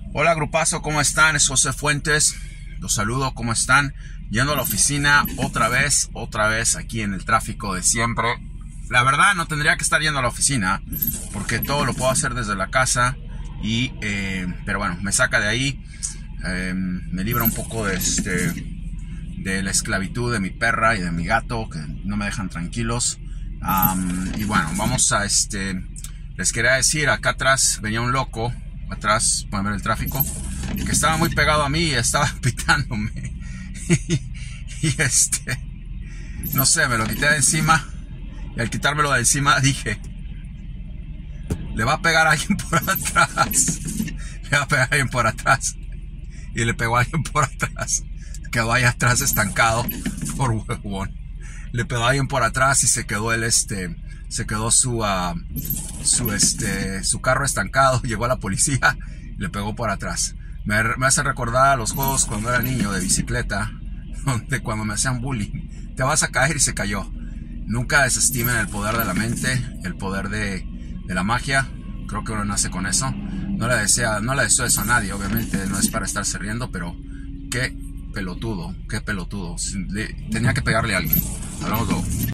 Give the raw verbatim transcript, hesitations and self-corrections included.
Hola grupazo, ¿cómo están? Es José Fuentes, los saludo, ¿cómo están? Yendo a la oficina otra vez, otra vez aquí en el tráfico de siempre. La verdad no tendría que estar yendo a la oficina porque todo lo puedo hacer desde la casa y, eh, pero bueno, me saca de ahí, eh, me libra un poco de, este, de la esclavitud de mi perra y de mi gato que no me dejan tranquilos. Um, y bueno, vamos a este, les quería decir, acá atrás venía un loco. Atrás, pueden ver el tráfico, que estaba muy pegado a mí y estaba pitándome. y, y este, no sé, me lo quité de encima. Y al quitármelo de encima dije, le va a pegar a alguien por atrás. Le va a pegar a alguien por atrás. Y le pegó a alguien por atrás. Quedó ahí atrás estancado por huevón. Le pegó a alguien por atrás y se quedó el este... Se quedó su, uh, su, este, su carro estancado. Llegó a la policía y le pegó por atrás. Me, me hace recordar a los juegos cuando era niño de bicicleta, donde cuando me hacían bullying, te vas a caer y se cayó. Nunca desestimen el poder de la mente, el poder de, de la magia. Creo que uno nace con eso. No le desea, no le deseo eso a nadie, obviamente. No es para estarse riendo, pero qué pelotudo, qué pelotudo. Tenía que pegarle a alguien. Hablamos luego.